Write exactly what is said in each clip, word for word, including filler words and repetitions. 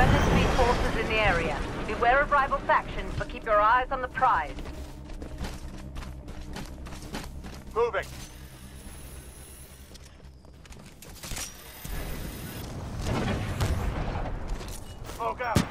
Friendly fleet forces in the area. Beware of rival factions, but keep your eyes on the prize. Moving. Smoke out.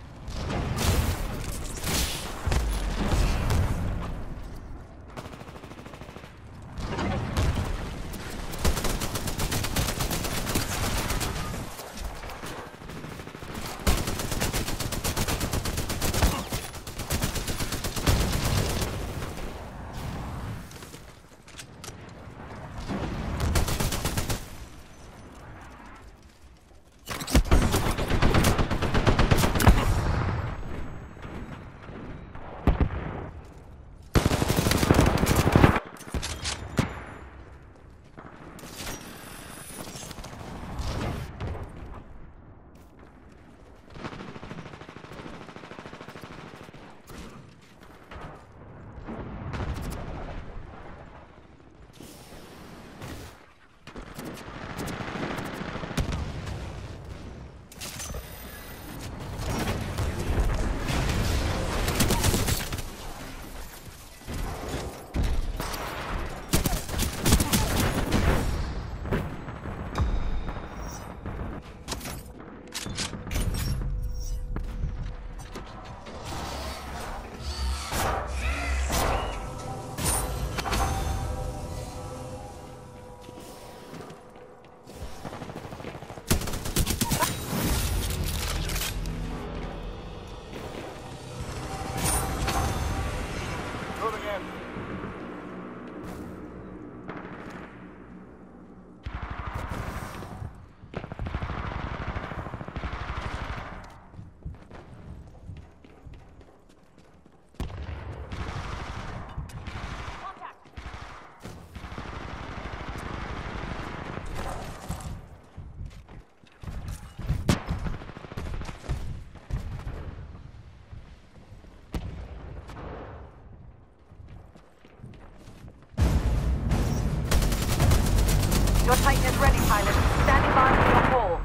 Your Titan is ready, pilot. Standing by for your call.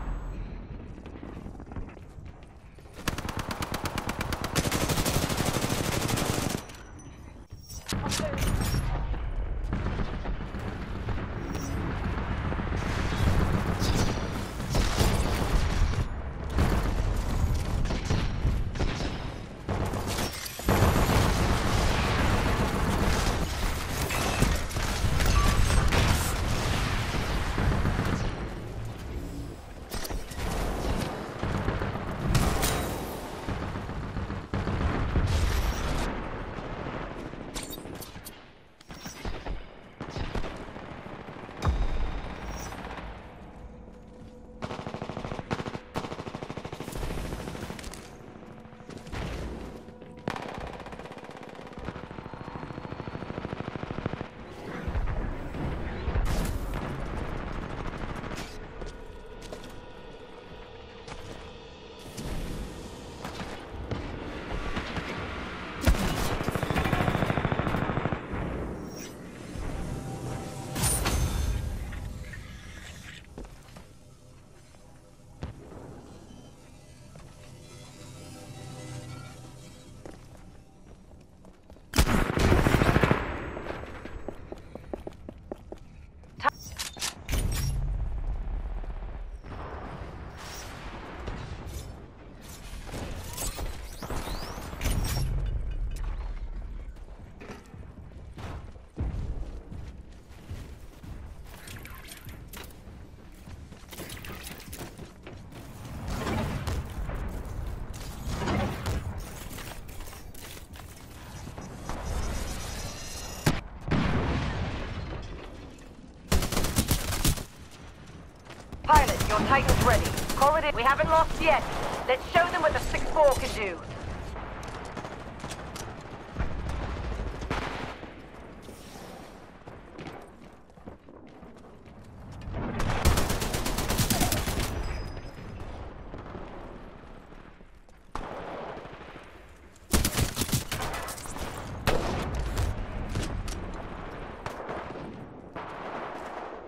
Pilot, your Titan's ready. Call it in. We haven't lost yet. Let's show them what the six four can do.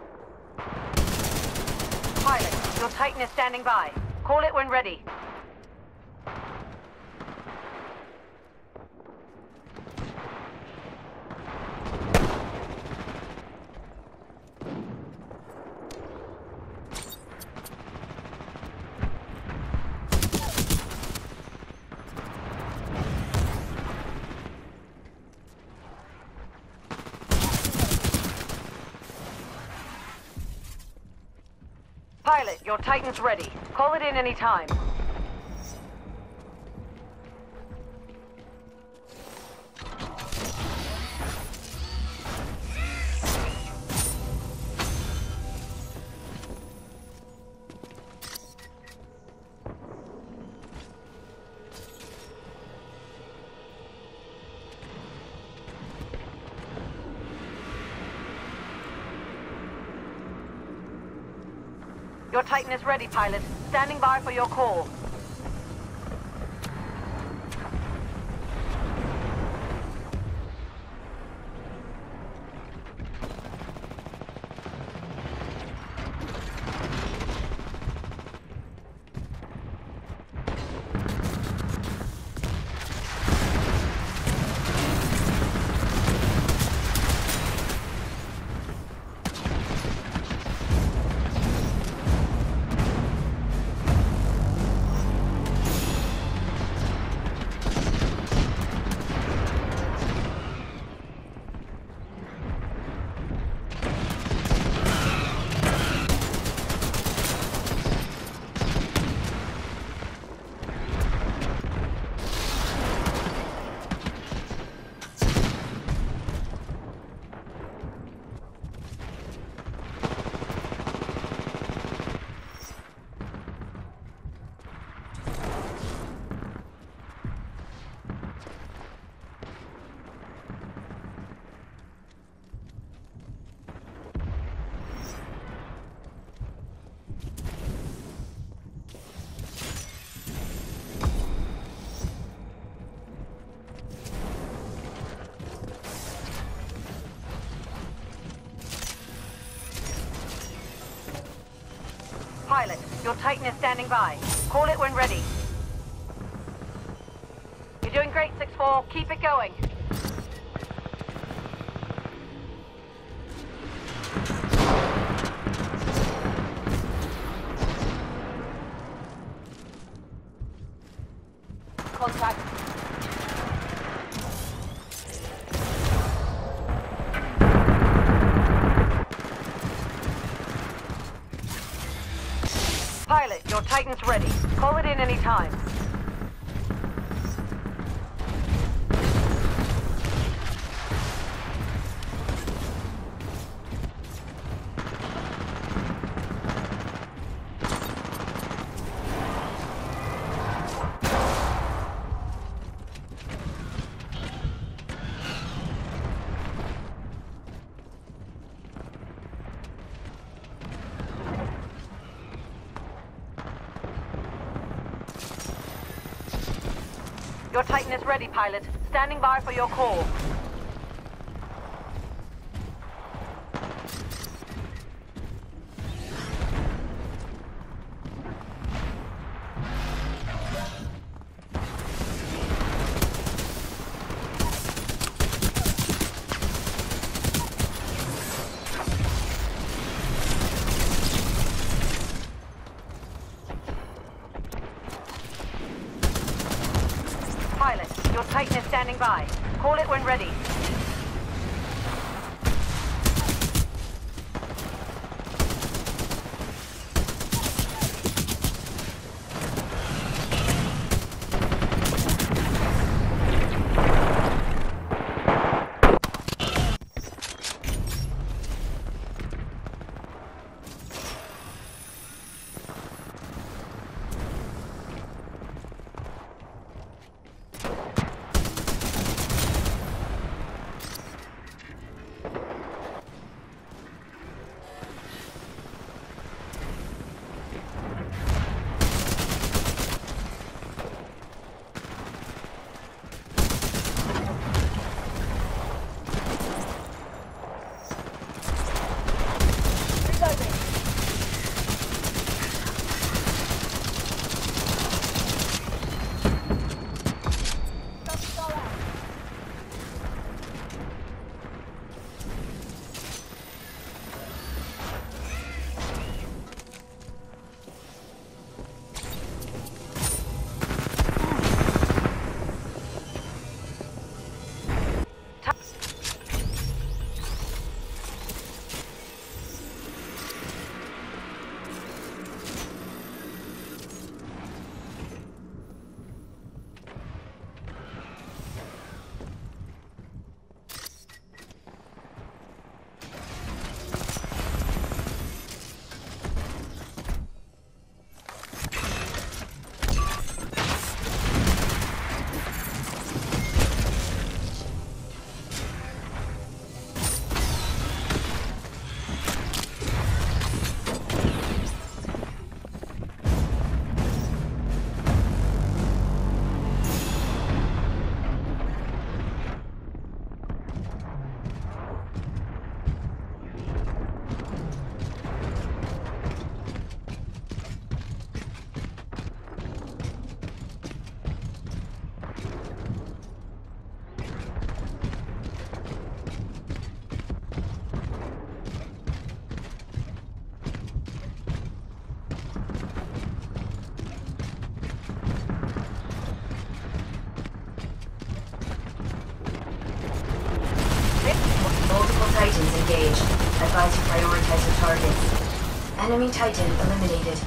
Pilot, your Titan is standing by. Call it when ready. Pilot, your Titan's ready. Call it in any time. Your Titan is ready, pilot. Standing by for your call. Pilot, your Titan is standing by. Call it when ready. You're doing great, six four. Keep it going. Contact. Pilot, your Titan's ready. Call it in any time. Your Titan is ready, pilot. Standing by for your call. Pilot, your Titan is standing by. Call it when ready. Titans engaged. Advise you prioritize your targets. Enemy Titan eliminated.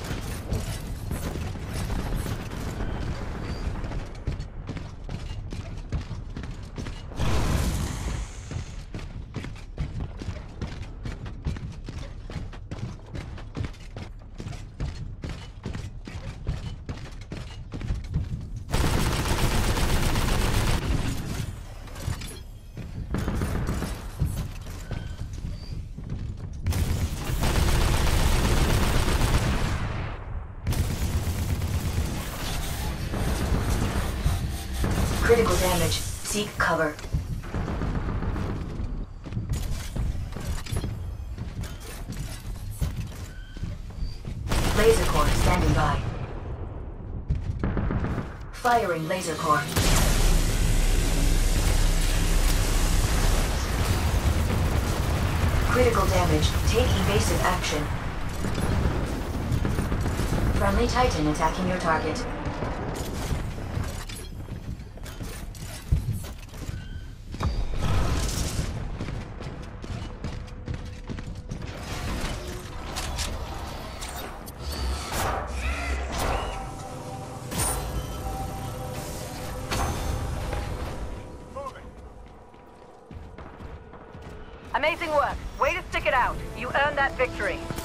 Critical damage. Seek cover. Laser core standing by. Firing laser core. Critical damage. Take evasive action. Friendly Titan attacking your target. Amazing work. Way to stick it out. You earned that victory.